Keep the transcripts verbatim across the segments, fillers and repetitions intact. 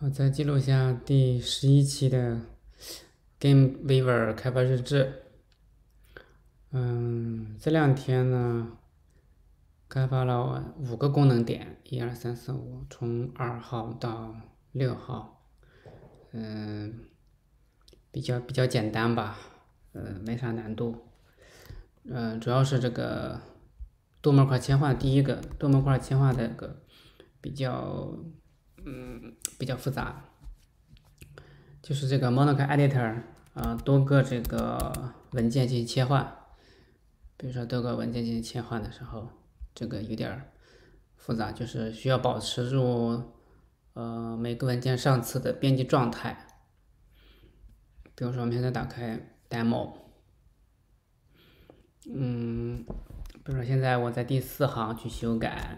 我再记录一下第十一期的 GameWeaver 开发日志。嗯，这两天呢，开发了五个功能点，一二三四五，从二号到六号。嗯，比较比较简单吧，呃，没啥难度。嗯，主要是这个多模块切换，第一个多模块切换这个比较，嗯，比较复杂。就是这个 Monaco Editor 啊，多个这个文件进行切换，比如说多个文件进行切换的时候，这个有点复杂，就是需要保持住呃每个文件上次的编辑状态。比如说我们现在打开 demo， 嗯，比如说现在我在第四行去修改。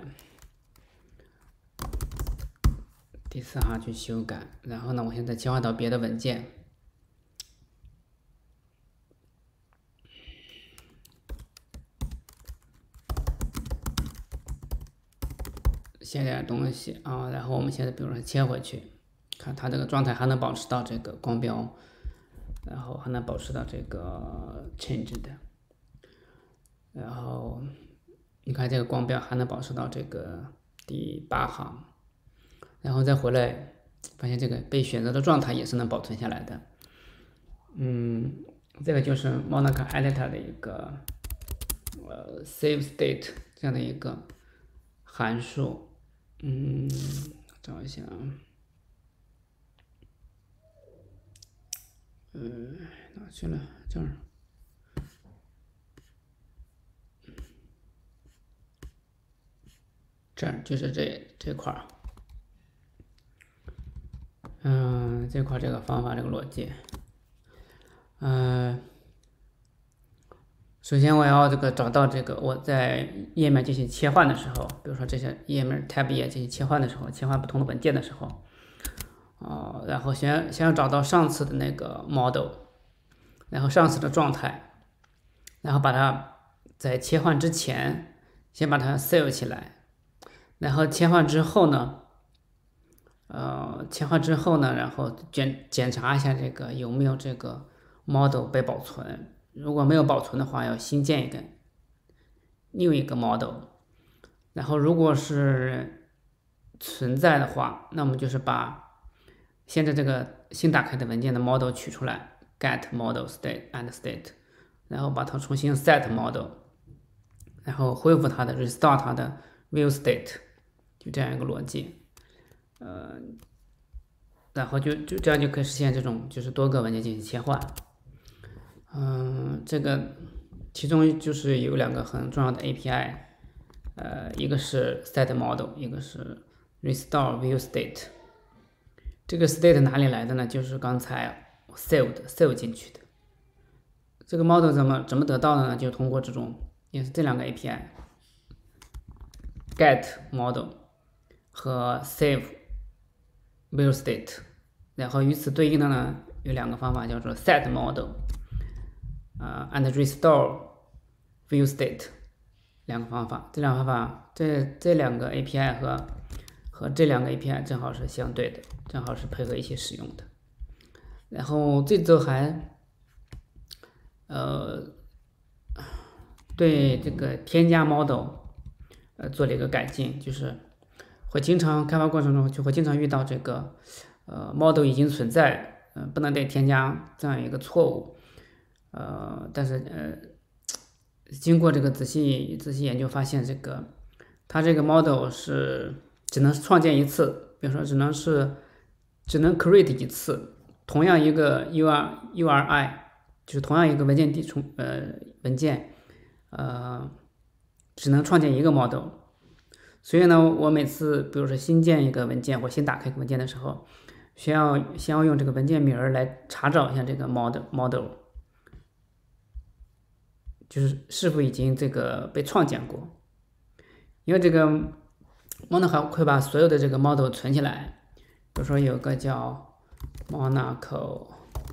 第四行去修改，然后呢，我现在切换到别的文件，写点东西啊，然后我们现在比如说切回去，看它这个状态还能保持到这个光标，然后还能保持到这个 change 的，然后你看这个光标还能保持到这个第八行，然后再回来，发现这个被选择的状态也是能保存下来的。嗯，这个就是 Monaco Editor 的一个呃 save state 这样的一个函数。嗯，找一下啊，嗯，哪去了？这儿，这儿就是这这块儿。嗯，这块这个方法这个逻辑，嗯，首先我要这个找到这个我在页面进行切换的时候，比如说这些页面 tab 页进行切换的时候，切换不同的文件的时候，哦，然后先先要找到上次的那个 model， 然后上次的状态，然后把它在切换之前先把它 save 起来，然后切换之后呢，呃，切换之后呢，然后检检查一下这个有没有这个 model 被保存，如果没有保存的话，要新建一个 new 一个 model， 然后如果是存在的话，那我们就是把现在这个新打开的文件的 model 取出来 ，get model state and state， 然后把它重新 set model， 然后恢复它的 restore 它的 view state， 就这样一个逻辑，呃，然后就就这样就可以实现这种就是多个文件进行切换。嗯，这个其中就是有两个很重要的 A P I， 呃，一个是 set model， 一个是 restore view state。这个 state 哪里来的呢？就是刚才 save 的 save 进去的。这个 model 怎么怎么得到的呢？就通过这种也是这两个 A P I，get model 和 save view state， 然后与此对应的呢有两个方法，叫做 set model， 呃 and restore view state 两个方法。这两个方法，这这两个 A P I 和和这两个 A P I 正好是相对的，正好是配合一起使用的。然后这周还呃对这个添加 model 呃做了一个改进，就是会经常开发过程中就会经常遇到这个呃 model 已经存在，呃不能再添加这样一个错误。呃，但是呃经过这个仔细仔细研究发现，这个它这个 model 是只能创建一次，比如说只能是只能 create 一次，同样一个 U R U R I， 就是同样一个文件地重呃文件，呃只能创建一个 model。所以呢，我每次比如说新建一个文件或新打开一个文件的时候，需要先要用这个文件名来查找一下这个 model model， 就是是否已经这个被创建过。因为这个 Monaco 会把所有的这个 model 存起来，比如说有个叫 Monaco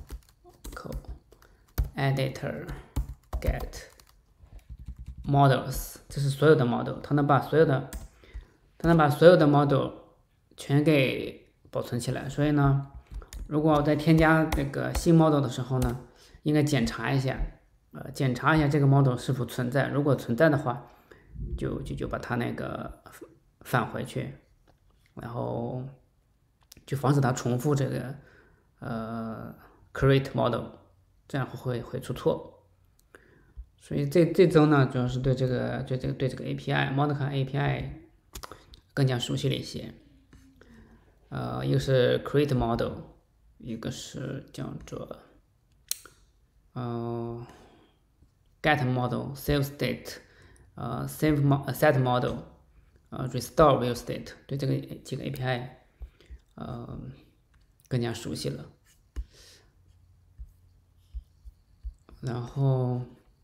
Editor get models， 这是所有的 model， 它能把所有的它能把所有的 model 全给保存起来。所以呢，如果我在添加这个新 model 的时候呢，应该检查一下，呃，检查一下这个 model 是否存在。如果存在的话，就就就把它那个返回去，然后就防止它重复这个呃 create model， 这样会会出错。所以这这周呢，主要是对这个对这个对这个 A P I Monica A P I 更加熟悉了一些。呃，一个是 create model， 一个是叫做呃 get model、save state、呃 save set model、呃 restore view state， 对这个几个 A P I 呃更加熟悉了。然后。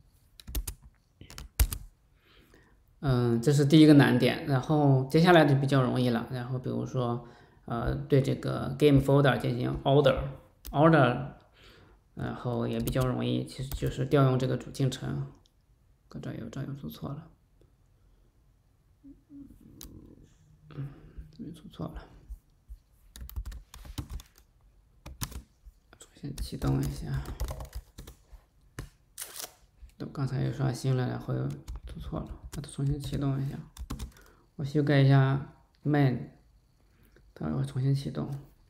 嗯，这是第一个难点，然后接下来就比较容易了。然后比如说，呃，对这个 game folder 进行 order，order， 然后也比较容易，其实就是调用这个主进程。搁这有这又出错了，嗯，这边出错了，重新启动一下。都刚才又刷新了，然后又出错了。把它重新启动一下，我修改一下 main， 待会儿重新启动。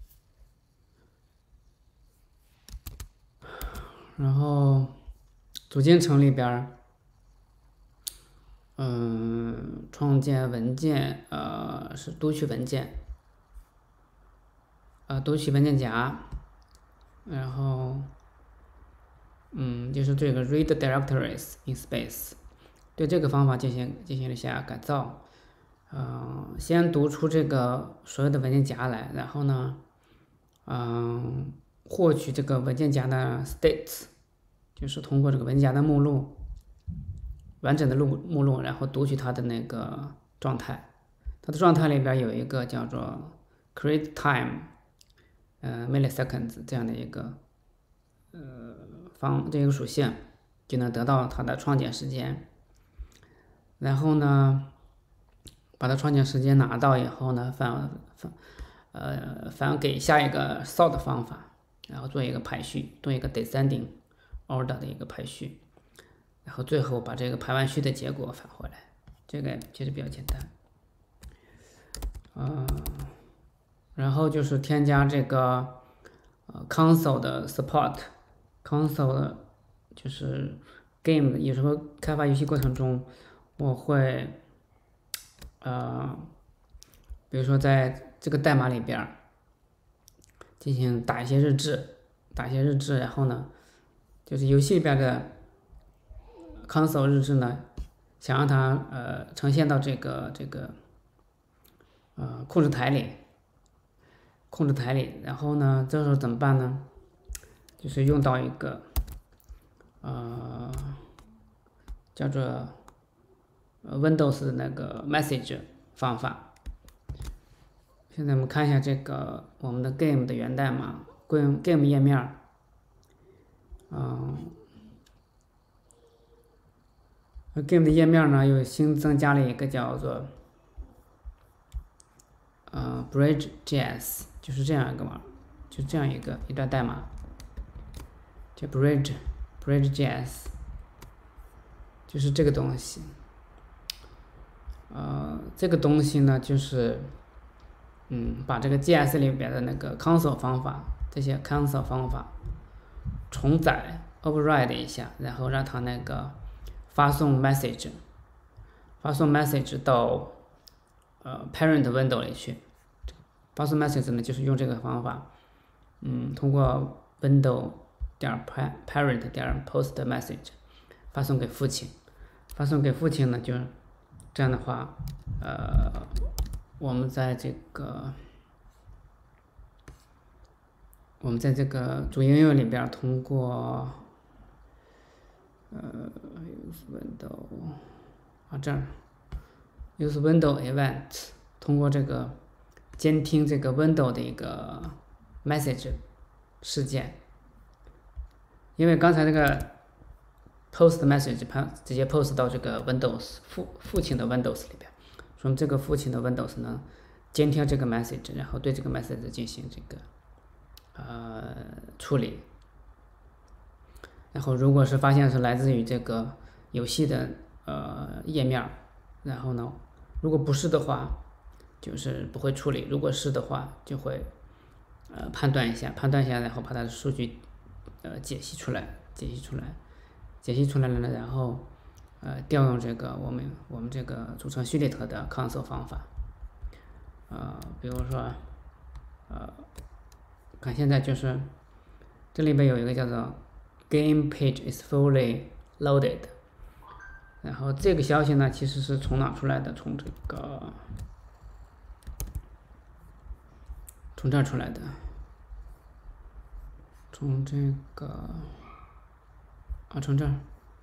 然后主进程里边，嗯，创建文件，呃，是读取文件，呃，读取文件夹，然后，嗯，就是这个 read directories in space。对这个方法进行进行了一下改造，嗯、呃，先读出这个所有的文件夹来，然后呢，嗯、呃，获取这个文件夹的 states， 就是通过这个文件夹的目录，完整的目目录，然后读取它的那个状态。它的状态里边有一个叫做 create time， 呃 milliseconds 这样的一个呃方这个属性，就能得到它的创建时间。然后呢，把它创建时间拿到以后呢，返返呃返给下一个 sort 方法，然后做一个排序，做一个 descending order 的一个排序，然后最后把这个排完序的结果返回来。这个其实比较简单。嗯、呃，然后就是添加这个呃 console 的 support，console 的就是 game 有时候开发游戏过程中。我会，呃，比如说在这个代码里边进行打一些日志，打一些日志，然后呢，就是游戏里边的 console 日志呢，想让它呃呈现到这个这个呃控制台里，控制台里，然后呢，这时候怎么办呢？就是用到一个呃叫做Windows 的那个 message 方法。现在我们看一下这个我们的 game 的源代码 ，game game 页面，嗯 ，game 的页面呢又新增加了一个叫做呃 Bridge.js， 就是这样一个嘛，就这样一个一段代码，叫 Bridge Bridge.js， 就是这个东西。呃，这个东西呢，就是，嗯，把这个 J S 里边的那个 console 方法，这些 console 方法重载 override 一下，然后让它那个发送 message， 发送 message 到呃 parent window 里去。发送 message 呢，就是用这个方法，嗯，通过 window 点 parent 点 post message 发送给父亲，发送给父亲呢就。这样的话，呃，我们在这个我们在这个主应用里边，通过呃 use window 啊这儿 use window event， 通过这个监听这个 window 的一个 message 事件，因为刚才这个。post message 直接 post 到这个 Windows 父父亲的 Windows 里边，说明这个父亲的 Windows 呢， 监听这个 message，然后对这个 message 进行这个呃处理。然后如果是发现是来自于这个游戏的呃页面，然后呢，如果不是的话，就是不会处理；如果是的话，就会呃判断一下，判断一下，然后把它的数据呃解析出来，解析出来，解析出来了呢，然后呃调用这个我们我们这个组成序里头的 console 方法，呃，比如说呃，看现在就是这里边有一个叫做 Game page is fully loaded， 然后这个消息呢，其实是从哪出来的？从这个从这儿出来的，从这个啊，从这儿，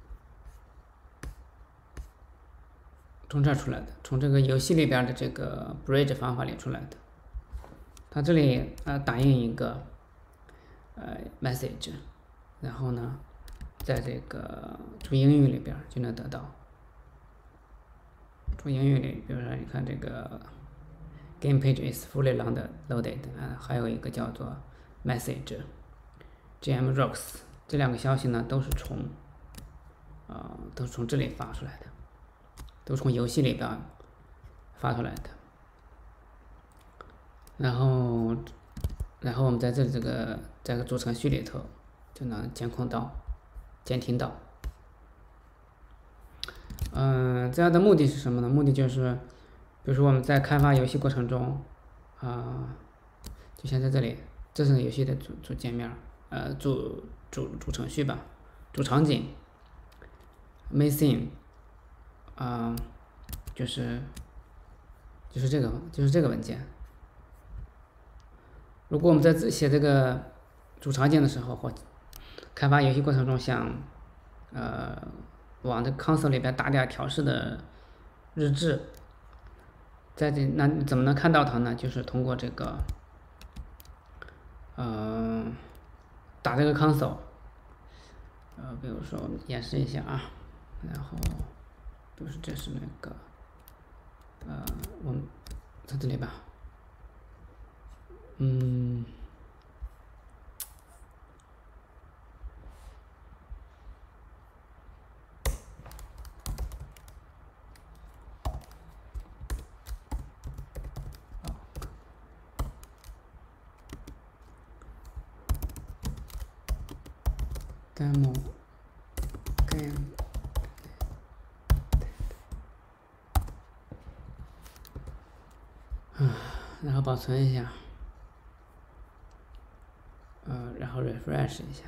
从这儿出来的，从这个游戏里边的这个 bridge 方法里出来的。它这里呃打印一个呃 message。然后呢，在这个注英语里边就能得到。注英语里，比如说你看这个 game page is fully loaded， 啊，还有一个叫做 message，G M rocks， 这两个消息呢都是从，呃，都是从这里发出来的，都是从游戏里边发出来的。然后，然后我们在这这个这个主程序里头。就能监控到、监听到。嗯、呃，这样的目的是什么呢？目的就是，比如说我们在开发游戏过程中，啊、呃，就像在这里，这是游戏的主主界面，呃，主主主程序吧，主场景 ，main scene， 啊、呃，就是就是这个就是这个文件。如果我们在写这个主场景的时候，或开发游戏过程中想，呃，往这 console 里边打点调试的日志，在这那怎么能看到它呢？就是通过这个，呃，打这个 console， 呃，比如说我们演示一下啊，然后，比如说这是那个，呃，我们在这里吧，嗯。demo game， 啊，然后保存一下，呃，然后 refresh 一下，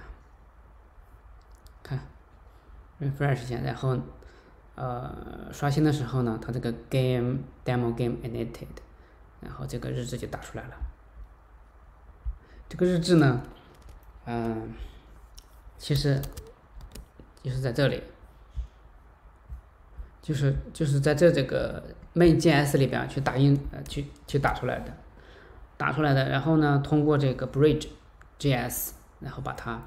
看 refresh 一下，然后呃刷新的时候呢，它这个 game demo game edited， 然后这个日志就打出来了。这个日志呢，嗯、呃。其实就是在这里，就是就是在这这个 main.js 里边去打印呃去去打出来的，打出来的，然后呢通过这个 bridge.js， 然后把它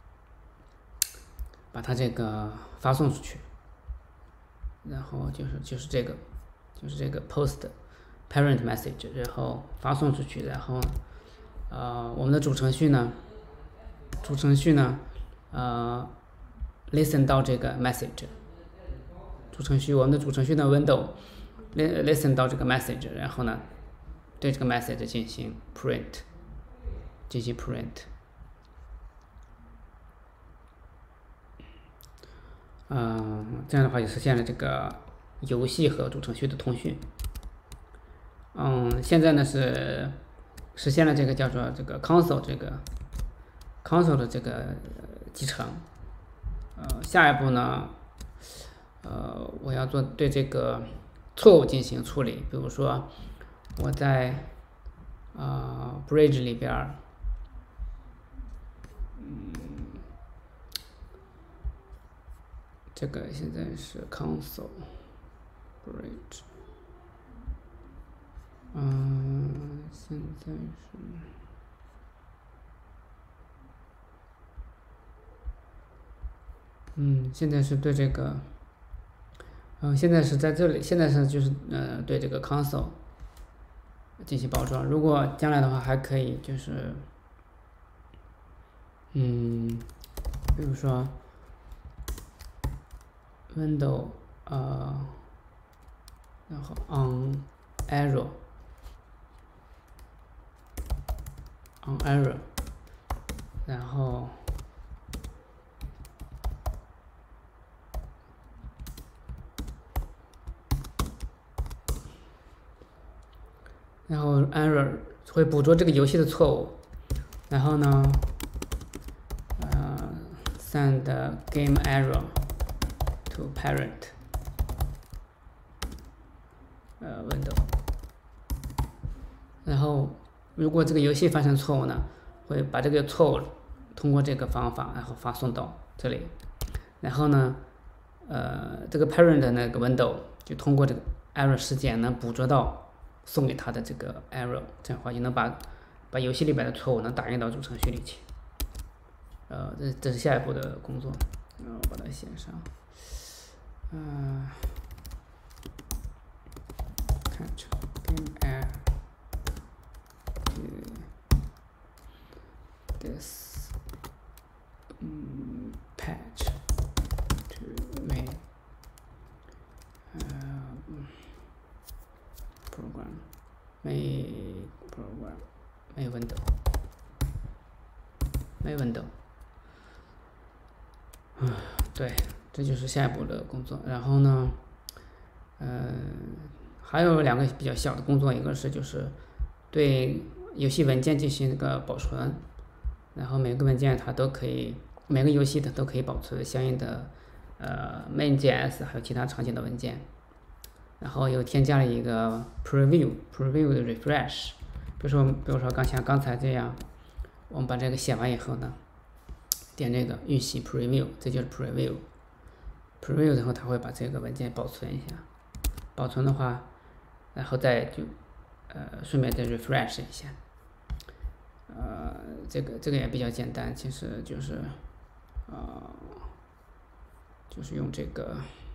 把它这个发送出去，然后就是就是这个就是这个 post parent message， 然后发送出去，然后呃我们的主程序呢，主程序呢。呃 ，listen 到这个 message， 主程序我们的主程序的 window listen 到这个 message， 然后呢，对这个 message 进行 print， 进行 print， 嗯、呃，这样的话就实现了这个游戏和主程序的通讯。嗯，现在呢是实现了这个叫做这个 console 这个 console 的这个集成。呃，下一步呢，呃，我要做对这个错误进行处理，比如说我在啊、呃、bridge 里边，嗯，这个现在是 console bridge， 嗯，现在是。嗯，现在是对这个，嗯、呃，现在是在这里，现在是就是呃对这个 console， 进行包装。如果将来的话，还可以就是，嗯，比如说 window 呃，然后 on error on error，然后然后 error 会捕捉这个游戏的错误，然后呢，呃 send game error to parent 呃 window，然后如果这个游戏发生错误呢，会把这个错误通过这个方法然后发送到这里，然后呢，呃这个 parent 的那个 window 就通过这个 error 事件能捕捉到送给他的这个 error， 这样的话就能把把游戏里边的错误能打印到主程序里去。呃，这这是下一步的工作，然后把它写上。嗯、呃、，catch game error to this 嗯 patch to main 呃 program main program main window main window。啊，对，这就是下一步的工作。然后呢，嗯、还有两个比较小的工作，一个是就是对游戏文件进行一个保存，然后每个文件它都可以，每个游戏它都可以保存相应的呃 main.js 还有其他场景的文件。然后又添加了一个 preview preview 的 refresh， 比如说比如说刚像刚才这样，我们把这个写完以后呢，点这个预习 preview， 这就是 preview preview， 然后它会把这个文件保存一下，保存的话，然后再就呃顺便再 refresh 一下，呃这个这个也比较简单，其实就是呃就是用这个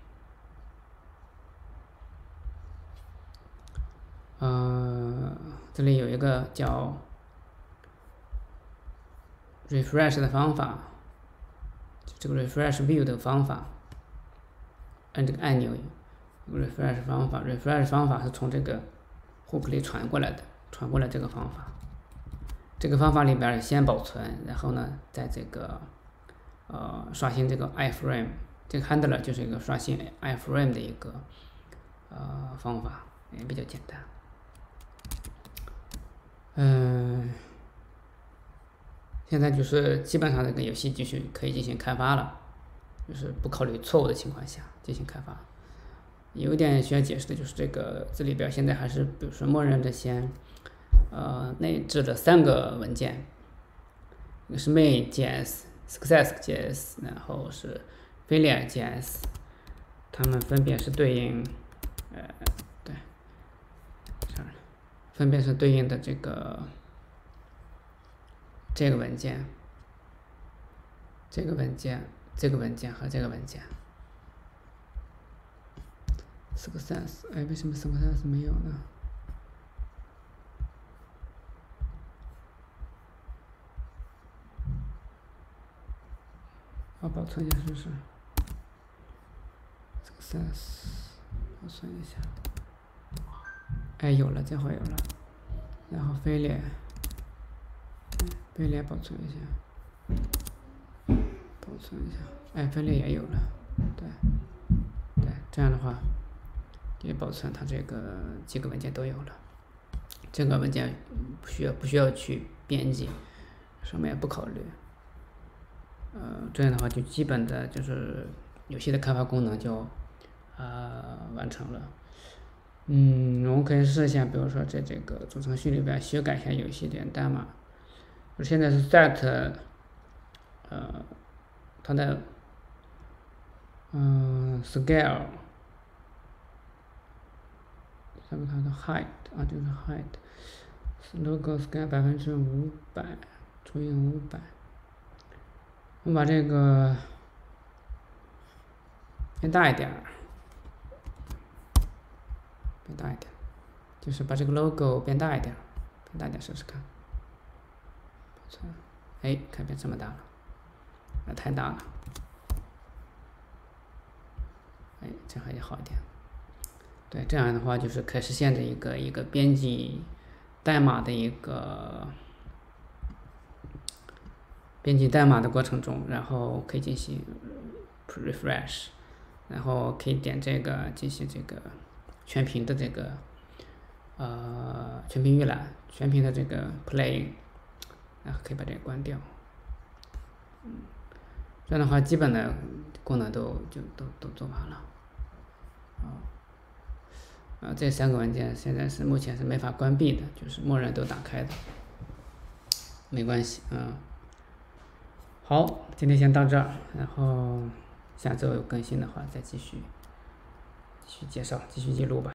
呃这里有一个叫 refresh 的方法，这个 refresh view 的方法，按这个按钮 refresh 方法 refresh 方法是从这个 hook 里传过来的，传过来这个方法。这个方法里边先保存，然后呢，在这个呃刷新这个 iframe， 这个 handler 就是一个刷新 iframe 的一个呃方法，也比较简单。嗯、呃，现在就是基本上这个游戏继续可以进行开发了，就是不考虑错误的情况下进行开发。有一点需要解释的就是这个这里边现在还是比如说默认的先呃内置的三个文件，一个是 main.js、success.js， 然后是 failure.js， 它们分别是对应呃对，分别是对应的这个这个文件、这个文件、这个文件和这个文件。success， 哎，为什么 success 没有呢？我保存一下试试。success， 保存一下。哎，有了，这会有了。然后failure，failure保存一下，保存一下。哎，failure也有了，对，对，这样的话，也保存它这个几个文件都有了。这个文件不需要不需要去编辑，上面不考虑。呃，这样的话就基本的就是游戏的开发功能就呃完成了。嗯，我们可以试一下，比如说在这个主程序里边修改一下游戏点代码。我现在是 set， 呃，它的嗯、呃、scale， 下面它的 height 啊，就是 height，logo scale 百分之五百除以五百。我把这个变大一点，变大一点， 就是把这个 logo 变大一点，变大点试试看。哎，看变这么大了，啊，太大了。哎，这样也好一点。对，这样的话就是可实现的一个一个编辑代码的一个编辑代码的过程中，然后可以进行 refresh， 然后可以点这个进行这个全屏的这个呃全屏预览，全屏的这个 play， 然后可以把这个关掉。嗯，这样的话基本的功能都就都都做完了。啊，这三个文件现在是目前是没法关闭的，就是默认都打开的，没关系啊。好，今天先到这儿，然后下周有更新的话再继续继续介绍，继续记录吧。